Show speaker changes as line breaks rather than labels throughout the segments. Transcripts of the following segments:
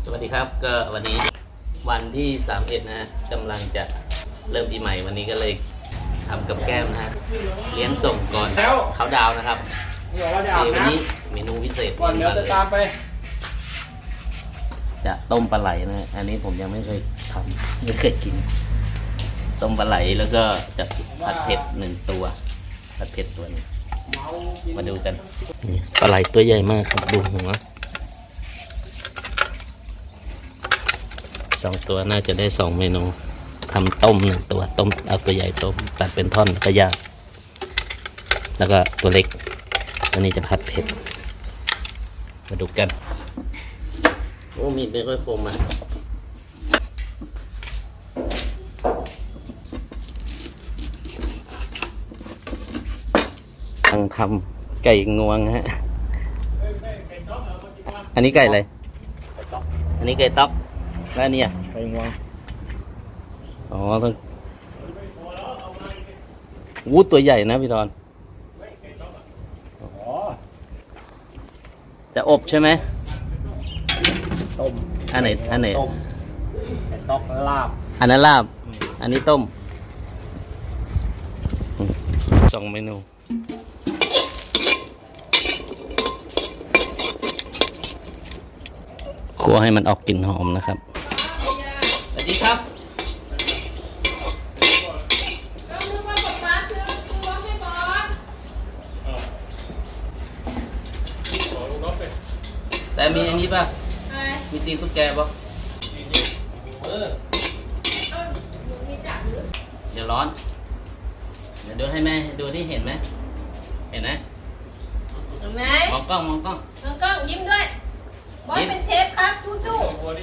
สวัสดีครับก็วันนี้วันที่31นะกำลังจะเริ่มปีใหม่วันนี้ก็เลยทำกับแก้มนะฮะเลี้ยงส่งก่อนเขาดาวนะครับวันนี้เมนูพิเศษก่อนเดี๋ยวจะตามไปจะต้มปลาไหลนะอันนี้ผมยังไม่เคยทำไม่เคยกินต้มปลาไหลแล้วก็จะผัดเผ็ด1 ตัวผัดเผ็ดตัวนี้มาดูกันนี่ปลาไหลตัวใหญ่มากครับดูหัว2 ตัวน่าจะได้2 เมนูทำต้ม1 ตัวต้มเอาตัวใหญ่ต้มตัดเป็นท่อนก็ย่างแล้วก็ตัวเล็กตัวนี้จะผัดเผ็ดมาดูกันโอ้มีดไม่ค่อยคมอ่ะกำลังทำไก่งวงฮะอันนี้ไก่อะไรอันนี้ไก่ต๊อกแล้วอันนี้อ่ะไก่งวงอ๋อต้องวูดตัวใหญ่นะพี่ดอนจะอบใช่ไหม
ต้ม
อันไหน
ต้มไก่ต๊อกลาบ
อันนั้นลาบอันนี้ต้ม2 เมนูคั่วให้มันออกกลิ่นหอมนะครับสวัสดีครับแต่มีอันนี้ป่ะมีตีนตุ๊กแกป่ะเดี๋ยวร้อนเดี๋ยวดูให้แม่ดูที่เห็นไหมเห็นไหมมองกล้อง
ยิ้มด้วยบอสเป็นเชฟครับสู้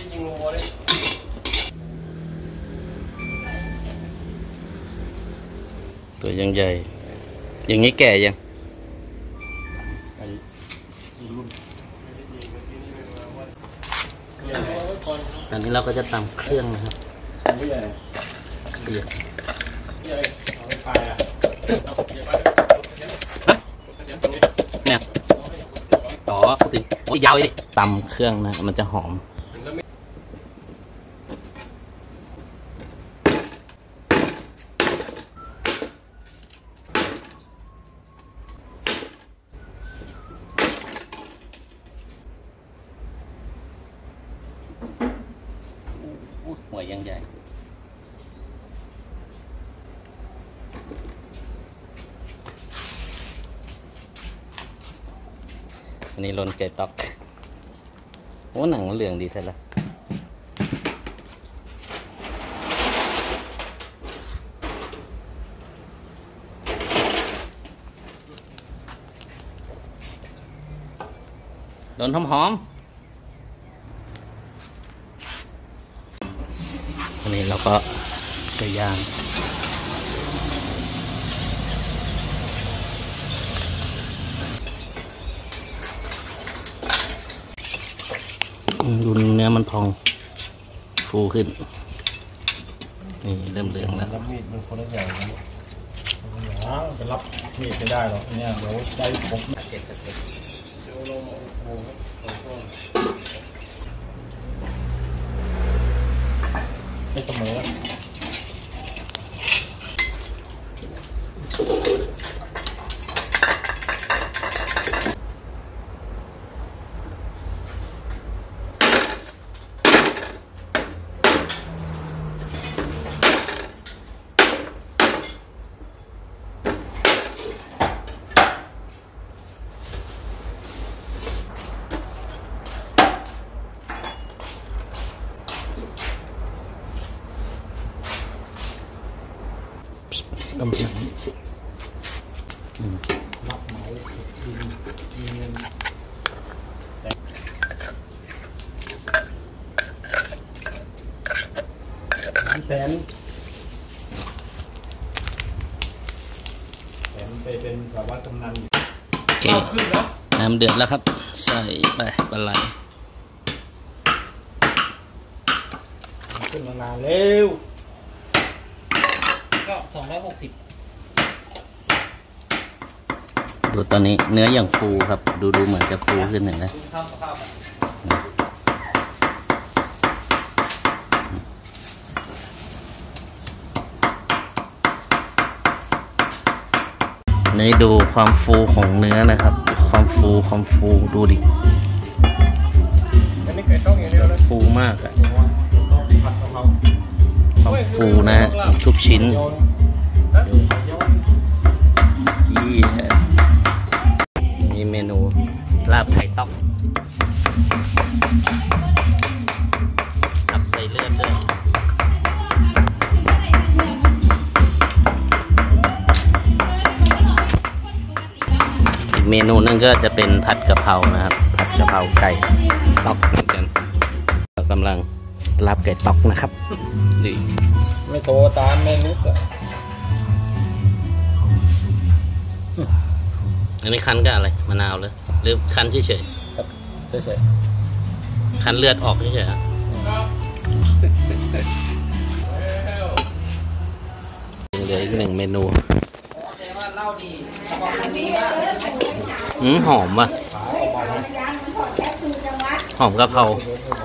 ตัวยังใหญ่อย่างนี้แก่ยังตอนนี้เราก็จะตำเครื่องนะครับเนี่ยต่อติโอ้ยยาวเลยตำเครื่องนะมันจะหอมหัวยังใหญ่อันนี้ล้นไก่ต๊อกโอ้หนังเหลืองดีใช่ไหมล้นหอมอันนี้เราก็จะย่างดูเนื้อมันพองฟูขึ้นนี่เริ่มเหลืองแล้ว
รับมีดมันคนละอย่างนะไปรับมีดไม่ได้หรอกเนี่ยเดี๋ยวได้ผมไม่เสมอ
กำลัง
รับเหมาดินมีเงินแสนไปเป็นสารวัตรกำนัน
โอเคน้ำเดือดแล้วครับใส่ไปปลาไหล
ขึ้นมานานเร็ว
ก็260
ดูตอนนี้เนื้ออย่างฟูครับดูเหมือนจะฟูขึ้นหน่อยนะนี่ดูความฟูของเนื้อนะครับ ความฟูดูดิ
อันนี้ไก่ต้มอย่างเดียวเลย
ฟูมากอะ
ผัดกะเพรา
ความฟูนะทุกชิ้นมีเมนูลาบไข่ต๊อกสับใส่เลือดด้วยอีกเมนูนึงก็จะเป็นผัดกะเพรานะครับ ผัดกะเพราไก่ต๊อกเหมือนกันเรากำลังลาบไก่ต๊อกนะครับนี่
ไม่โทรตามไม่ลุกอ่ะ
อันนี้คั้นกับอะไรมะนาวเลยหรือคั้นเฉย
เฉย
ๆคั้นเลือดออกเฉยๆอะเหลืออีกหนึ่งเมนูหอมว่ะหอมกะเพรา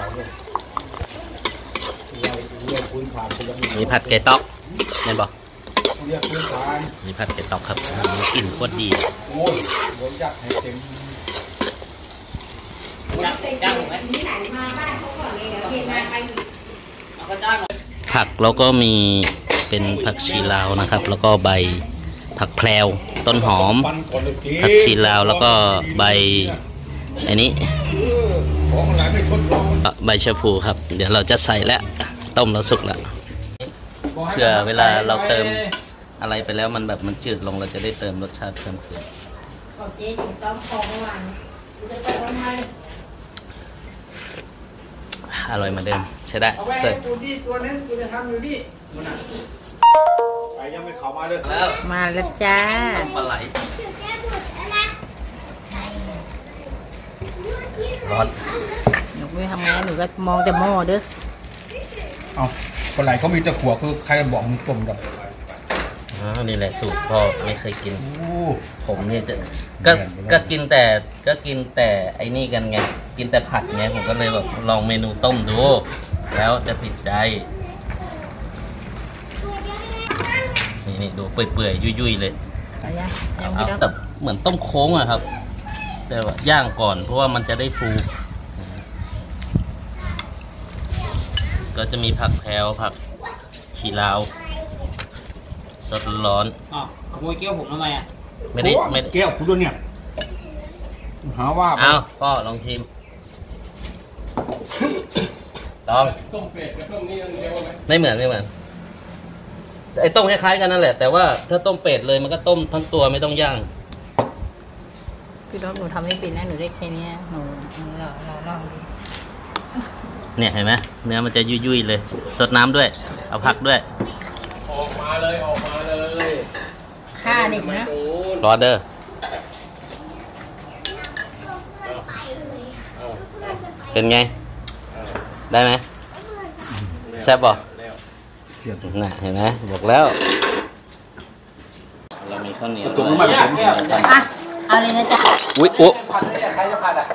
มีผัดไก่ต๊อกเห็นบอกมีผัดไก่ต๊อกครับกลิ่นโคตรดี
โอ้ยโดนยัดให้เต็ม
ผักแล้วก็มีเป็นผักชีลาวนะครับ แล้วก็ใบผักแพรวต้นหอม ผักชีลาวแล้วก็ใบอันนี้
ของอะไรไม่ทดลอง
ใบชะพูครับ เดี๋ยวเราจะใส่แล้วต้มแล้วสุกแล้วเพื่อเวลาเราเติมอะไรไปแล้วมันแบบมันจืดลงเราจะได้เติมรสชาติเพิ่มขึ้นอร่อยเหมือนเดิมใช้ได้
เอาไว้
เสร็จ
ตัวนึงกูจะทำอยู่นี่มันอ่ะไปยังไม่เข้ามาเลย
แล้ว
มาแล้วจ้า
ต้มปลาไหลร้อน
หนูไม่ทำไงหนูก็มองแต่หม้อเด้อ
เอาปลาไหลเขามีตะกั่วคือใครบอกมึงต้มกับ
นี่แหละสูตรพ่อไม่เคยกิน
โอ้
ผมเนี่ยจะก็กินแต่ไอ้นี่กันไงกินแต่ผัดไงผมก็เลยแบบลองเมนูต้มดู แล้วจะติดใจนี่ดูเปื่อยๆยุ่ยๆเลย
เอายังยัง
เอา
ไม่ได้
แต่เหมือนต้มโค้งอะครับ แต่ว่าย่างก่อนเพราะว่ามันจะได้ฟู ก็จะมีผักแพรวผักชีลาวสดร้อน
อ๋อขโมยเกี้ยวผมทำไมอ่ะ
ไม่ได้
แก้วคุณด้วยเนี่ยหาว่า
เอาพ่อลองชิมลอง
ต้มเป็ดกับต้มนี่เดียวไหม
ไม่เหมือนไอ้ต้มคล้ายๆกันนั่นแหละแต่ว่าถ้าต้มเป็ดเลยมันก็ต้มทั้งตัวไม่ต้องย่าง
พี่รถหนูทำไม่เป็นนะหนูได้แค่นี้หนูลองดู
เนี่ยเห็นไหมเนื้อมันจะยุ่ยๆเลยสดน้ำด้วย เอาผักด้วย
ออกมาเลย
ค่าเด็กนะ
รอเดอร์เป็นไง ได้ไหมแซ่บบอกน่ะเห็นไหมบอกแล้ว เรามีข้าวเหนียว
ถุงมาผม
อ่ะเอาเลยนะจ๊ะ
อุ๊ยอุ๊
ใครจะผัดอ่ะ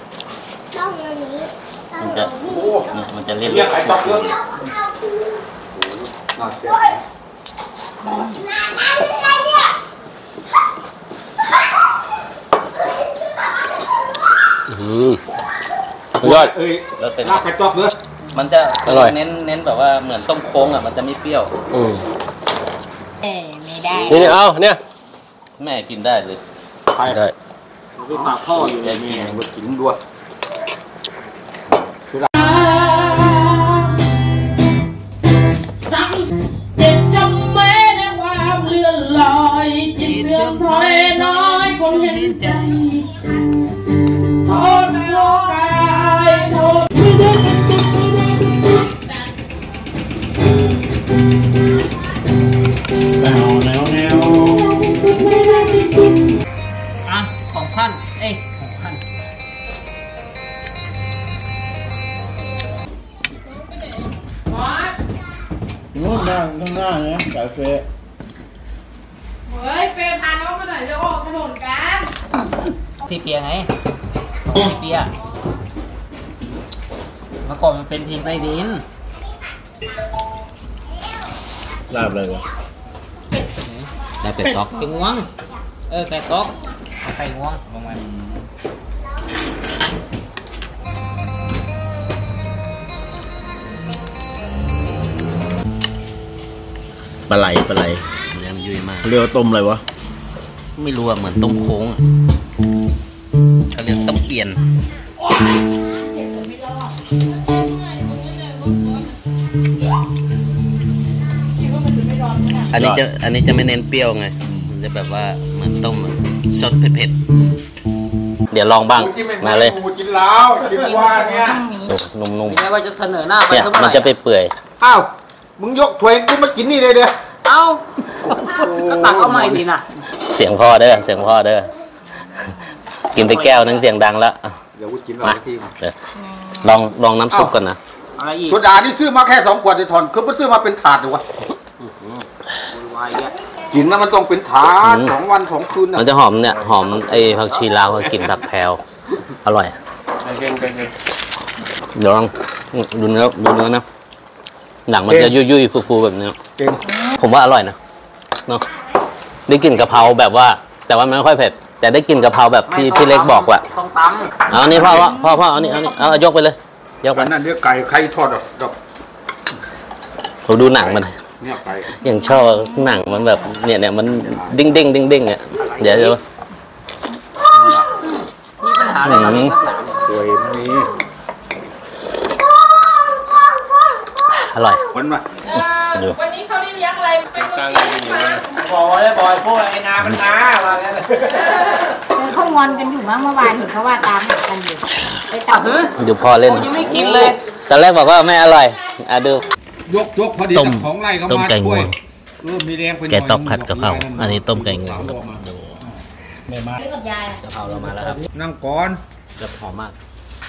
มันจะเนี่ยมันจะเล่น
เรียกใครตอกเรื่อง
ยอด
เอ้ย
แล้วเป็น
ลาบไก่ตอกเนื้อ
มันจะเน้นแบบว่าเหมือนต้มโค้งอ่ะมันจะไม่เปรี้ยว
ไม่ได้
นี่เอาเนี่ย
แม่กินได้เลย
ไป
ได้
คือหมาพ่ออยู่ในนี่มันกินด้วย
เจ็บจำไว้ในความเลื่อนลอยจิตเลื่อมถอยน้อยคนเห็นใจโทษโลกายโทษไม่ได้
แนว
อ่ะของขั้นเอ้ยของขั้น
นู้นด้านข้างหน้าเนี่ยไก่เฟะ
เฮ้ยเฟย์พาน้องมาหน่อยจะออกถนนกัน
ที่เปียไงของที่เปียเมื่อก่อนมันเป็นทีมใต้ดิน
ลาบเลยวะ
ได้เป็ดต๊อก
เป็นงวงไก่ต๊อกไก่งวงลงมา
ปลาไหล
เนี่ยมันยุ่ยมาก
เรียกว่าต้มอะไรวะ
ไม่รู้อะเหมือนต้มโค้งอะเขาเรียกต้มเอียนอันนี้จะไม่เน้นเปรี้ยวไงมันจะแบบว่าเหมือนต้มอะสดเผ็ดๆเดี๋ยวลองบ้างมาเลย
กินแล้วกินว่าเนี่ย
นุ่ม
ไม่ใช่ว่าจะเสนอหน้า
ๆ
ไป
เนี่ย
เท่าไหร่
มันจะไปเปื่อย
อ้าวมึงยกถ้วยกูมากินนี่เลยเด้อ
เอ้าก็ตักเอาใหม่ดีนะ
เสียงพ่อเด้อกินไปแก้วนึงเสียงดังแล้ว
เดี๋ยวกูกิน
มาเดี๋ยวลองน้ำซุปก่อนนะ
อะไรอีก
ตัวดานี่ซื้อมาแค่2 ขวดจะถอนคือมันซื้อมาเป็นถาดเลยวะ
วายแก
กินแล้วมันต้องเป็นถาด2 วัน 2 คืนนะ
มันจะหอมเนี่ยหอมไอ้ผักชีลาวกับกลิ่นผักแพรวอร่อยเดี๋ยวลองดูเนื้อนะหนังมันจะยุ่ยๆฟูๆแบบนี้
เก่ง
ผมว่าอร่อยนะเนาะได้กลิ่นกะเพราแบบว่า แต่ว่ามันไม่ค่อยเผ็ดแต่ได้กลิ่นกะเพราแบบที่พี่เล็กบอกว่า
ต้องต
เอาอันนี้พ่อเอานี่เอายกไปเลยยกไป
วันนั้นเนื้อไก่ใครทอดดอก
ผมดูหนังมัน
เนี่ยไก่
อย่างชอบหนังมันแบบเนี่ยมันดิ้งเนี่ยเดี๋ยว
ำมีปัญหาอะไรกับนักหนาเนี่ย
สวยมี
อร่อย
วันมา
ดู
วันนี้เขาได้เลี้ยงอะไรไม่รู้
บอยพวกไอ้นามันมาว่างั้น
เขางอนกันอยู่มั้งเมื่อวานเห็นเขาว่าตามหากันอยู่ไปตัด
ดูพ่อเล่น
ยังไม่กินเลย
ตอนแรกบอกว่าไม่อร่อยดู
ยกพอดี
ต้ม
ของไร่เขา
ต้ม
มา
ไก่งวง
มีแรงไปหน่อย
แกตอกผัดกะเพราอันนี้ต้มไก่งวงดู
ไม่มา
ซื้อกับยาย
กะเพราเรามาแล้วครับ
นั่งก่อน
จะหอมมาก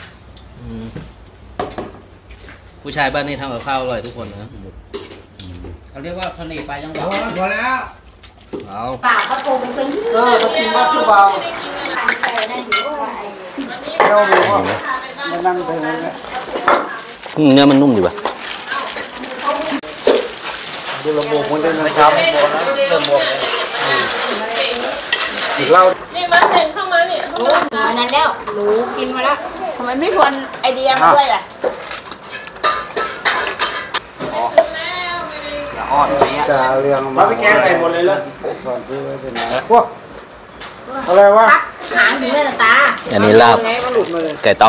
ผู้ชายบ้านนี้ทำกับข้าวอร่อยทุกคนนะ
เขาเรียกว่าเสน่ห์ปลายจังหวะ
พอแล้ว
เอา
ป่าเขาโทรไปเป็น
เขากินมากคือเบา
นั่นอยู่ว่าไอ้
เนื้อมันนุ่มดีว่ะ
ดูระบบมันด้วยนะครับ
เริ่มบวม
เรา
นี่มาเห็นเข้ามาเนี่ย
หนูนั้นแล้วหนูกินมาแล้ว
ทำไมไม่ชวนไอเดียมาด้วยล่ะ
อ่อนไหมอ่ะ
จะเรื่องมาไปแก้ใส่หมดเลยเลยพวกอะไรวะ
หางถึงเลยนะตา
อันนี้ลาบไก่ต๊อก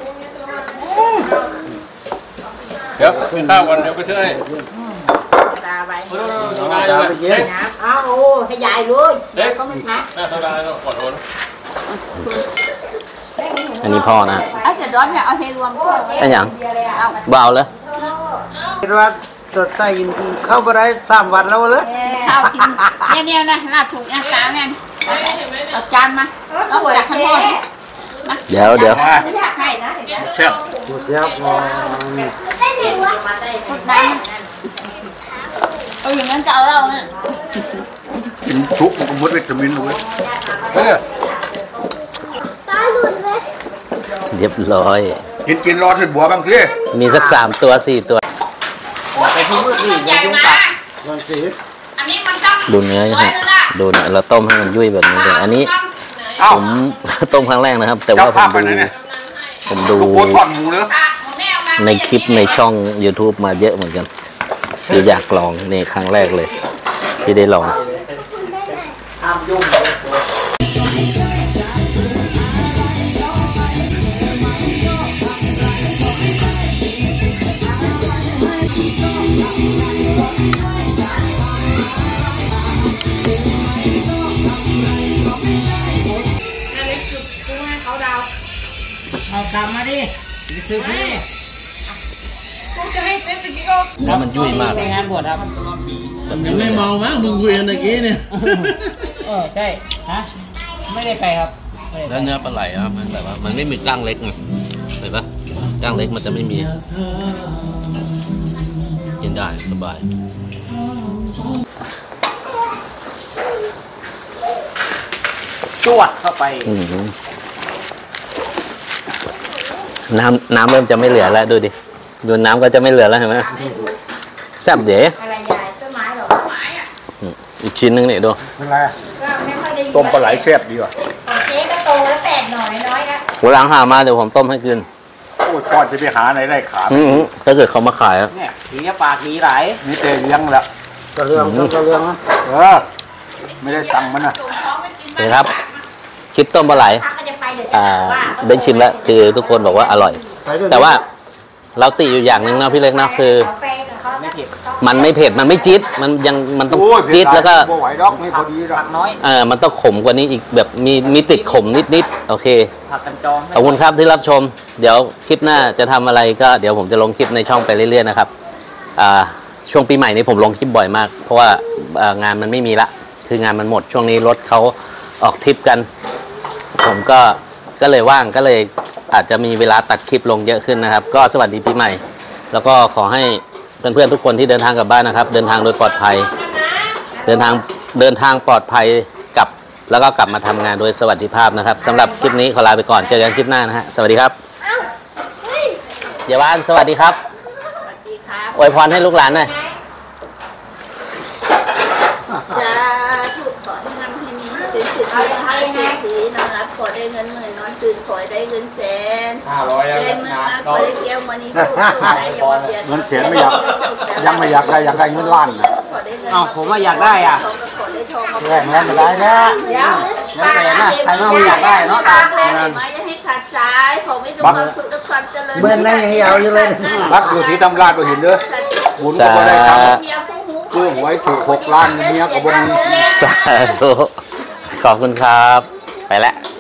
เดี๋ยวกินข้าวก่อนเดี๋ยวไปช่วย
ตาไป
เอาไปกิน
น้ำเอาโอ้ให้ยายเลย
เด็ก
ก็ไม่นะ
หน้าเท่าไรเนาะก่อนโอน
อันนี้พ่อนะ
เอาเสร็จร้อนเนี่ยเอาเทรวมด้วย
ไอ้หยังเบาเลย
คิดว่าสดใสเข้าไปได้3 วันแล้วเลย
ข้าวกินเนี่ยนะลาบถูกนะตาเนี่ยเอาจานมาต้องตักข้างนอก
เดี๋ยว
ตักให้
เช่บ
ดูเสียบ
กดน้ำเอาอย่างนั้นจะเอาเราเนี่ย
กินชุบมันก็หมดวิตามินเลย
เฮ้ย
เรียบร้อย
กินรอถึงบัวบางที
มีสัก3 ตัว 4 ตัว
อย่าไปทิ้งมือดิอย่ายุ่งตัก
อันนี้มันต้อง
ดูเนื้อนะฮะดูเนี่ยเราต้มให้มันยุ่ยแบบนี้เลยอันนี้
เอ้า
ผม ต้มครั้งแรกนะครับ แต่ว่า
เจ้าภาพไปไหนเนี่ย
ผมดู
โคตรทอดหมูเนอะ
ในคลิปในช่อง YouTube มาเยอะเหมือนกันคืออยากลองนี่ครั้งแรกเลย ที่ได้ลอง
เอาตามมาดิไปซื้อพี่
กูจะให้เซ็ตตะกี้ก็
แล้วมันยุ่ยมาก
ไปงานบวชครับ
ยังไม่เมามั้งมึงคุยกันตะกี้เนี่ย
ใช่ฮะไม่ได้ไปครับไม่ได้ไป
แล้วเนื้อปลาไหลอ่ะมันแบบว่ามันไม่มีกล้างเล็กไงเห็นปะกล้างเล็กมันจะไม่มีกินได้สบาย
จวดเข้าไป
น้ำเริ่มจะไม่เหลือแล้วดูดิดูน้ำก็จะไม่เหลือแล้วเห็นไหมแซ่บเดี๋ยว
อะไรยายต้นไม้หรอ
อีกชิ้นนึงนี่ดู
เป็นไร
ก็ไม่ค่อยได้
ต้มปลาไหลแซ่บดีว่ะ
เค้กก็โตแล้วแตกหน่อยน้อยนะ
หัวหลังหามาเดี๋ยวผมต้มให้กิน
โอ้ยพ่อจะไปหาไหนได้ขา
ถ้าเกิดเขามาขายอะ
เนี่ยทีนี้ปากดีไหล
นี่เตะเลี้ยงแล้ว
กระเรื่องกระเรื่องนะ
ไม่ได้ตังค์มันนะ
เห็นครับคลิปต้มปลาไหล
พักก็จะไปเดี๋ยว
ได้ชิมแล้วคือทุกคนบอกว่าอร่อย แต่ว่าเราติอยู่อย่างหนึ่งนะพี่เล็กนะคือ มันไม่เผ็ดมันไม่จี๊ดมันต้องจี๊ดแล้วก็
บ่ไหวดอกนี่พอดีดอก
มันต้องขมกว่านี้อีกแบบมีติดขมนิดๆโอเค
ผักกันจอง
ขอบคุณครับที่รับชม เดี๋ยวคลิปหน้าจะทำอะไรก็เดี๋ยวผมจะลงคลิปในช่องไปเรื่อยๆนะครับช่วงปีใหม่นี้ผมลงคลิปบ่อยมาก เพราะว่างานมันไม่มีละคืองานมันหมดช่วงนี้รถเขาออกทริปกัน ผมก็เลยว่างก็เลยอาจจะมีเวลาตัดคลิปลงเยอะขึ้นนะครับ ก็สวัสดีปีใหม่ แล้วก็ขอให้เพื่อนๆทุกคนที่เดินทางกลับบ้านนะครับเดินทางโดยปลอดภัยเดินทางปลอดภัยกลับแล้วก็กลับมาทำงานโดยสวัสดิภาพนะครับสำหรับคลิปนี้ขอลาไปก่อนเจอกันคลิปหน้านะฮะสวัสดีครับเดี๋ยวบ้านสวัสดีครับอวยพรให้ลูกหลานหน่อย
จะถูกขอให้นำให้นี้ตื่นตื่นให้เศรษฐีนอนรับขอได้เงินหมื่นนอนตื่นขอได้เงินแสน
500แล้ว
เล่นมือมาขอได้เที่ยวมานี่ถูกได้อย่ามาเบียด
เงินเสียไม่อยากยังไม่อยากได้เงินล้านนะ
ขอได้เงิน
อ้าวผมว่าอยากได้อ่ะ
ทองก็ขอได้ทองมา
แรงแล้วไม่ได้นะ
แล้วแต่นะใครว่าอยากได้เนาะตาแรงไหมอย่าให้ขาดสายขอไม่ต้องความสุขและความเจริญ
เมื่อนั้นยังยาวอยู่เลย
รักอยู่ที่ตำราดบ่เห็นเด้อบุญก็บ่ได้ทำ
เที่ยวผู้หู
ซื้อหวยถูก6 ล้านเมียก็บ่มี
สาธุขอบคุณครับไปแล้ว